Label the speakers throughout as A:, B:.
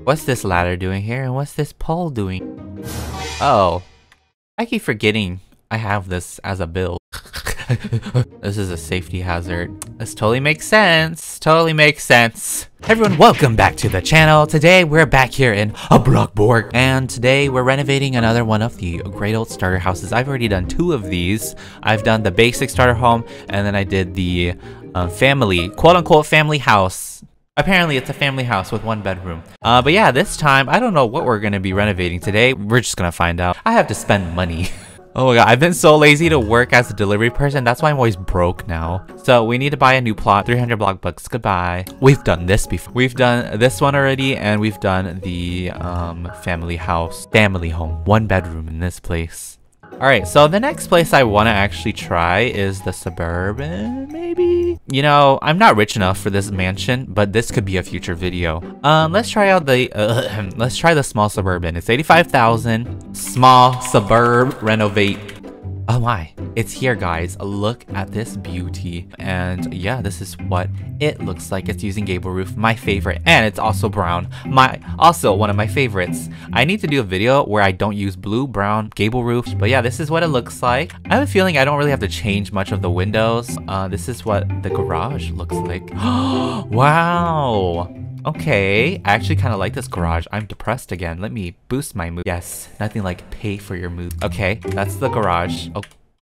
A: What's this ladder doing here, and what's this pole doing? Oh, I keep forgetting I have this as a build. This is a safety hazard. This totally makes sense. Totally makes sense. Hey everyone, welcome back to the channel. Today we're back here in Brockborg, and today we're renovating another one of the great old starter houses. I've already done 2 of these. I've done the basic starter home, and then I did the family, quote-unquote family house. Apparently it's a family house with 1 bedroom. But yeah, this time, I don't know what we're gonna be renovating today. We're just gonna find out. I have to spend money. Oh my god, I've been so lazy to work as a delivery person. That's why I'm always broke now. So we need to buy a new plot. 300 block bucks. Goodbye. We've done this before. We've done this one already, and we've done the family house. Family home. 1 bedroom in this place. Alright, so the next place I want to actually try is the suburban, maybe? You know, I'm not rich enough for this mansion, but this could be a future video. Let's try out the, let's try the small suburban. It's 85,000. Small suburb renovate. Oh my, it's here guys. Look at this beauty. And yeah, this is what it looks like. It's using gable roof, my favorite. And it's also brown, also one of my favorites. I need to do a video where I don't use blue, brown, gable roofs. But yeah, this is what it looks like. I have a feeling I don't really have to change much of the windows. This is what the garage looks like. Wow. Okay, I actually kind of like this garage. I'm depressed again. Let me boost my mood. Yes, nothing like pay for your mood. Okay, that's the garage. Oh.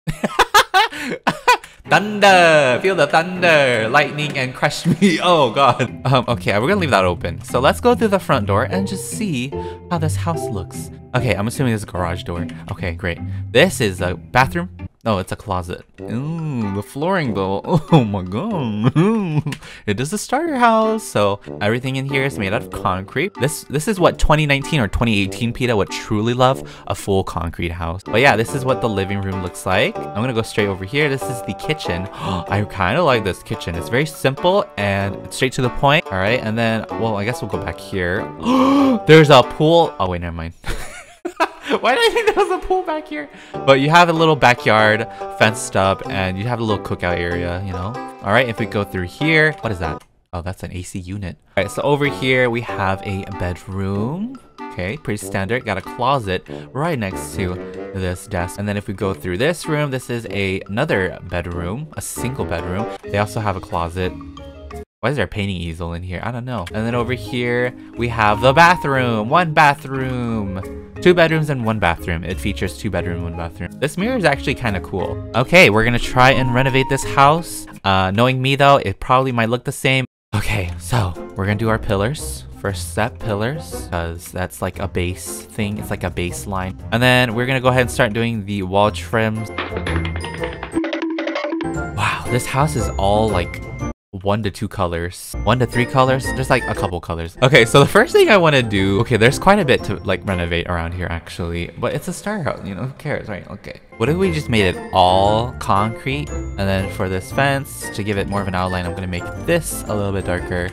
A: Thunder! Feel the thunder! Lightning and crush me. Oh god. Okay, we're gonna leave that open. So let's go through the front door and just see how this house looks. Okay, I'm assuming this is a garage door. Okay, great. This is a bathroom. Oh, it's a closet. Ooh, the flooring though. Oh my god. It is a starter house. So everything in here is made out of concrete. This is what 2019 or 2018 PETA would truly love, a full concrete house. But yeah, this is what the living room looks like. I'm gonna go straight over here. This is the kitchen. I kind of like this kitchen. It's very simple and it's straight to the point. All right, and then, well, I guess we'll go back here. There's a pool. Oh wait, never mind. Why did I think there was a pool back here? But you have a little backyard fenced up, and you have a little cookout area, you know? All right, if we go through here, what is that? Oh, that's an AC unit. All right, so over here we have a bedroom. Okay, pretty standard. Got a closet right next to this desk. And then if we go through this room, this is another bedroom, a single bedroom. They also have a closet. Why is there a painting easel in here? I don't know. And then over here, we have the bathroom. 1 bathroom. 2 bedrooms and 1 bathroom. It features 2 bedroom, 1 bathroom. This mirror is actually kind of cool. Okay, we're gonna try and renovate this house. Knowing me though, it probably might look the same. Okay, so we're gonna do our pillars. First step, pillars, because that's like a base thing. It's like a baseline. And then we're gonna go ahead and start doing the wall trims. Wow, this house is all like 1 to 2 colors, 1 to 3 colors. There's like a couple colors. Okay, so the first thing I want to do, okay, there's quite a bit to like renovate around here actually, but it's a starter house, you know, who cares, right? Okay, what if we just made it all concrete, and then for this fence to give it more of an outline, I'm gonna make this a little bit darker.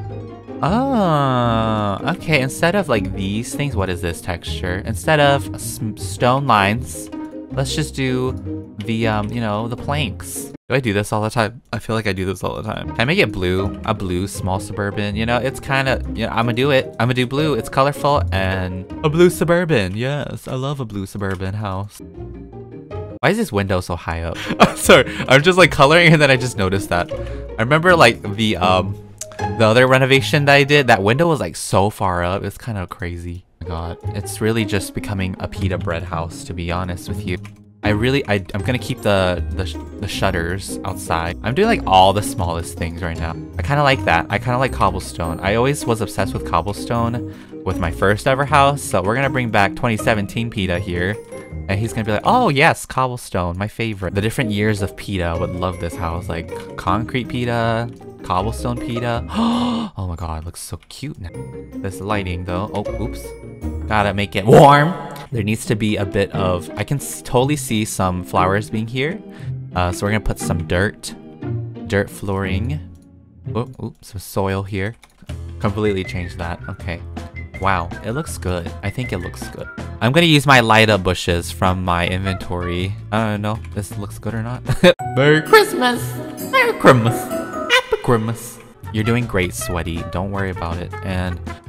A: Oh, okay, instead of like these things, what is this texture? Instead of stone lines, let's just do the you know, the planks. Do I do this all the time? I feel like I do this all the time. Can I make it blue? A blue small suburban. You know, it's kind of, you know, I'm gonna do it. I'm gonna do blue. It's colorful and a blue suburban. Yes, I love a blue suburban house. Why is this window so high up? I'm sorry. I'm just like coloring and then I just noticed that. I remember like the other renovation that I did, that window was like so far up. It's kind of crazy. Oh my god, it's really just becoming a pita bread house, to be honest with you. I'm gonna keep the shutters outside. I'm doing like all the smallest things right now. I kind of like that. I kind of like cobblestone. I always was obsessed with cobblestone with my first ever house. So we're gonna bring back 2017 PETA here. And he's gonna be like, oh yes, cobblestone, my favorite. The different years of PETA would love this house. Like concrete PETA, cobblestone PETA. Oh my god, it looks so cute now. This lighting though. Oh, oops. Gotta make it warm. There needs to be a bit of, I can totally see some flowers being here. So we're gonna put some dirt flooring. Oh, oops, some soil here. Completely change that. Okay. Wow, it looks good. I think it looks good. I'm gonna use my light up bushes from my inventory. I don't know if this looks good or not. Merry Christmas! Merry Christmas! Happy Christmas! You're doing great, Sweaty. Don't worry about it. And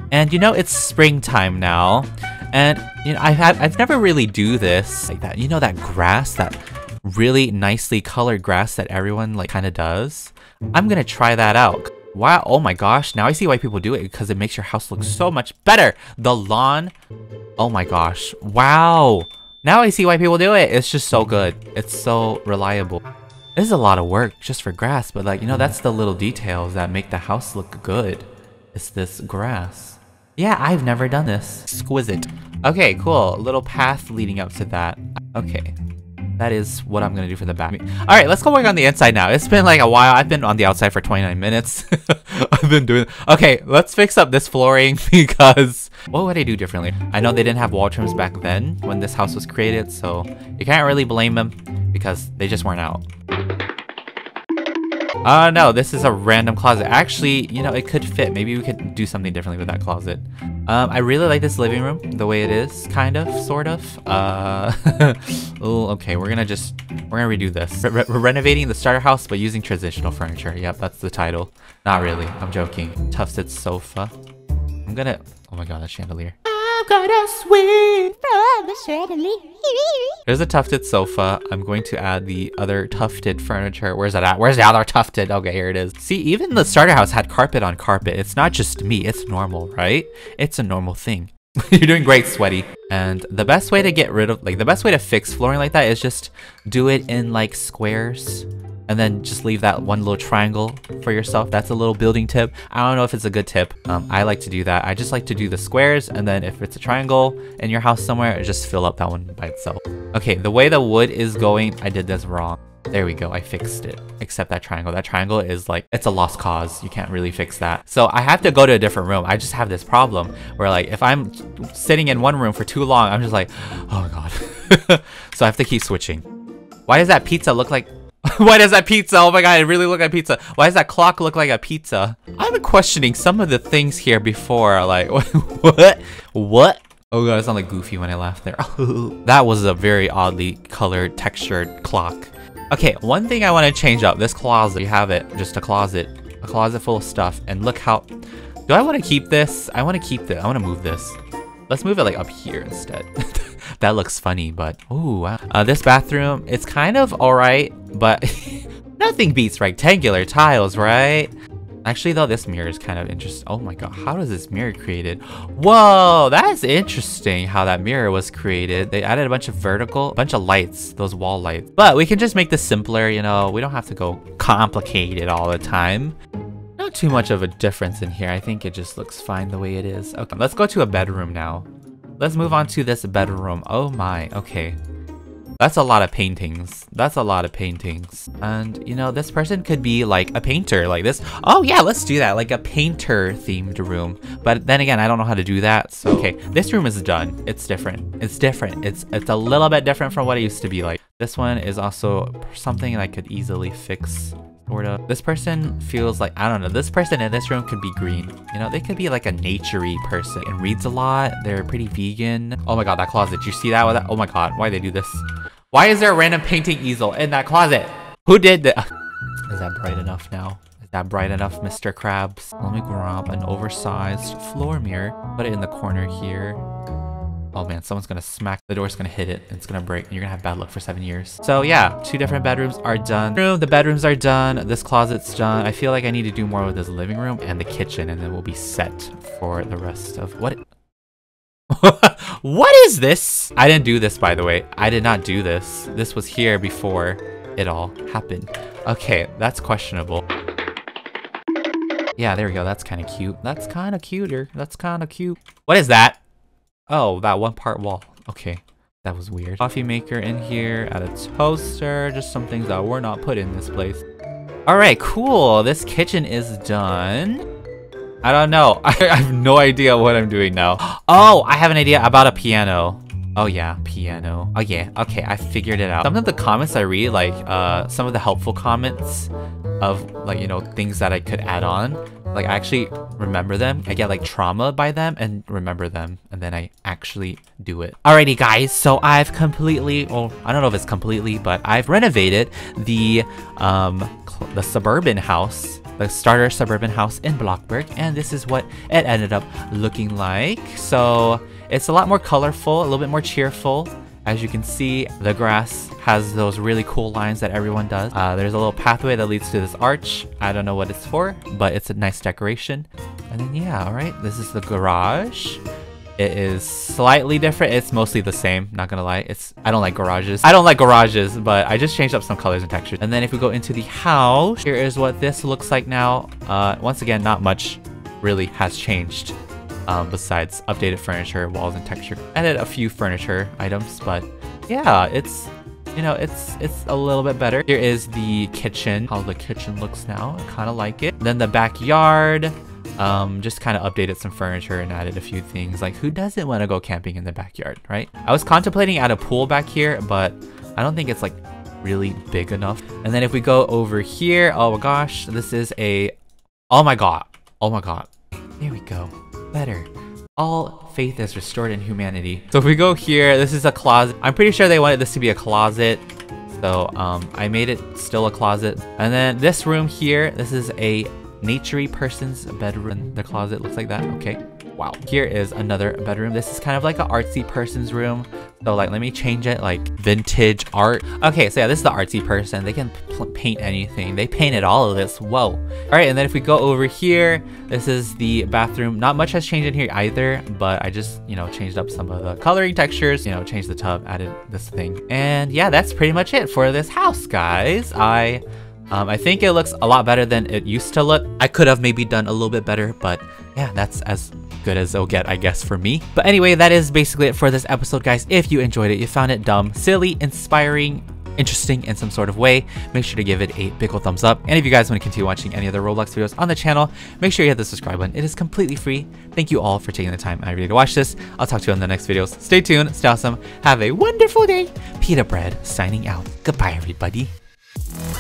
A: And you know, it's springtime now. And you know, I've never really do this like that. You know that grass, that really nicely colored grass that everyone like kind of does? I'm gonna try that out. Wow, oh my gosh, now I see why people do it, because it makes your house look so much better. The lawn, oh my gosh, wow. Now I see why people do it. It's just so good. It's so reliable. This is a lot of work just for grass, but like, you know, that's the little details that make the house look good. It's this grass. Yeah, I've never done this. Exquisite. Okay, cool. A little path leading up to that. Okay. That is what I'm gonna do for the back. Alright, let's go work on the inside now. It's been like a while. I've been on the outside for 29 minutes. I've been doing... Okay, let's fix up this flooring because... What would I do differently? I know they didn't have wall trims back then when this house was created, so you can't really blame them because they just weren't out. No, this is a random closet. Actually, you know, it could fit. Maybe we could do something differently with that closet. I really like this living room, the way it is, kind of, sort of. Oh, okay, we're gonna redo this. We're renovating the starter house, but using transitional furniture. Yep, that's the title. Not really, I'm joking. Tufted sofa. I'm gonna, oh my god, that chandelier. I've got a swing from the chandelier. There's a tufted sofa. I'm going to add the other tufted furniture. Where's that at? Where's the other tufted? Okay, here it is. See, even the starter house had carpet on carpet. It's not just me. It's normal, right? It's a normal thing. You're doing great, Sweaty. And the best way to get rid of, like, the best way to fix flooring like that is just do it in, like, squares. And then just leave that one little triangle for yourself. That's a little building tip. I don't know if it's a good tip. I like to do that. I just like to do the squares, and then if it's a triangle in your house somewhere, just fill up that one by itself. Okay, the way the wood is going, I did this wrong. There we go, I fixed it. Except that triangle. That triangle is like, it's a lost cause. You can't really fix that. So I have to go to a different room. I just have this problem where like, if I'm sitting in one room for too long, I'm just like, oh my god. So I have to keep switching. Why does that pizza look like... Why does that pizza? Oh my god, it really looked like pizza. Why does that clock look like a pizza? I've been questioning some of the things here before. Like, what? What? Oh god, I sound like Goofy when I laughed there. That was a very oddly colored, textured clock. Okay, one thing I want to change up. This closet, you have it. Just a closet full of stuff. And look how... Do I want to keep this? I want to keep this. I want to move this. Let's move it like up here instead. That looks funny, but ooh, wow. This bathroom, it's kind of alright, but nothing beats rectangular tiles, right? Actually though, this mirror is kind of interesting. Oh my god, how is this mirror created? Whoa, that's interesting how that mirror was created. They added a bunch of lights, those wall lights. But we can just make this simpler, you know, we don't have to go complicated all the time. Not too much of a difference in here. I think it just looks fine the way it is. Okay, let's go to a bedroom now. Let's move on to this bedroom. Oh my, okay. That's a lot of paintings. That's a lot of paintings. And, you know, this person could be like a painter like this. Oh yeah, let's do that. Like a painter themed room. But then again, I don't know how to do that. So, okay, this room is done. It's different. It's different. It's a little bit different from what it used to be like. This one is also something that I could easily fix. Sort of. This person feels like, I don't know, this person in this room could be green. You know, they could be like a naturey person and reads a lot. They're pretty vegan. Oh my god, that closet. You see that with that? Oh my god, why they do this? Why is there a random painting easel in that closet? Who did that? Is that bright enough now? Is that bright enough, Mr. Krabs? Let me grab an oversized floor mirror. Put it in the corner here. Oh man, someone's gonna smack the door's gonna hit it and it's gonna break and you're gonna have bad luck for 7 years. So yeah, 2 different bedrooms are done. The bedrooms are done. This closet's done. I feel like I need to do more with this living room and the kitchen, and then we'll be set for the rest of what? What is this? I didn't do this, by the way. I did not do this. This was here before it all happened. Okay, that's questionable. Yeah, there we go. That's kind of cute. That's kind of cuter. That's kind of cute. What is that? Oh, that one part wall. Okay, that was weird. Coffee maker in here, add a toaster, just some things that were not put in this place. All right, cool. This kitchen is done. I don't know. I have no idea what I'm doing now. Oh, I have an idea about a piano. Oh yeah, piano. Oh yeah, okay, I figured it out. Some of the comments I read, like some of the helpful comments of like, you know, things that I could add on. Like I actually remember them. I get like trauma by them and remember them, and then I actually do it. Alrighty guys, so I've completely, well, I don't know if it's completely, but I've renovated the suburban house the starter suburban house in Bloxburg, and this is what it ended up looking like. So it's a lot more colorful, a little bit more cheerful. As you can see, the grass has those really cool lines that everyone does. There's a little pathway that leads to this arch. I don't know what it's for, but it's a nice decoration. And then yeah, all right, this is the garage. It is slightly different. It's mostly the same, not gonna lie. I don't like garages. I don't like garages, but I just changed up some colors and textures. And then if we go into the house, here is what this looks like now. Once again, not much really has changed. Besides updated furniture, walls, and texture. Added a few furniture items, but yeah, it's, you know, it's a little bit better. Here is the kitchen, how the kitchen looks now. I kind of like it. Then the backyard, just kind of updated some furniture and added a few things. Like, who doesn't want to go camping in the backyard, right? I was contemplating add a pool back here, but I don't think it's like really big enough. And then if we go over here, oh my gosh, this is a, oh my god, there we go. Better. All faith is restored in humanity. So if we go here, this is a closet. I'm pretty sure they wanted this to be a closet, so I made it still a closet. And then this room here, this is a naturey person's bedroom. The closet looks like that. Okay, wow. Here is another bedroom. This is kind of like an artsy person's room. So like, let me change it, like vintage art. Okay, so yeah, this is the artsy person. They can paint anything. They painted all of this. Whoa. All right, and then if we go over here, this is the bathroom. Not much has changed in here either, but I just, you know, changed up some of the coloring textures, you know, changed the tub, added this thing. And yeah, that's pretty much it for this house, guys. I think it looks a lot better than it used to look. I could have maybe done a little bit better, but yeah, that's as good as it'll get, I guess, for me. But anyway, that is basically it for this episode, guys. If you enjoyed it, you found it dumb, silly, inspiring, interesting in some sort of way, make sure to give it a big ol' thumbs up. And if you guys want to continue watching any other Roblox videos on the channel, make sure you hit the subscribe button. It is completely free. Thank you all for taking the time and really to watch this. I'll talk to you on the next videos. Stay tuned, stay awesome, have a wonderful day. Pita Bread signing out. Goodbye, everybody.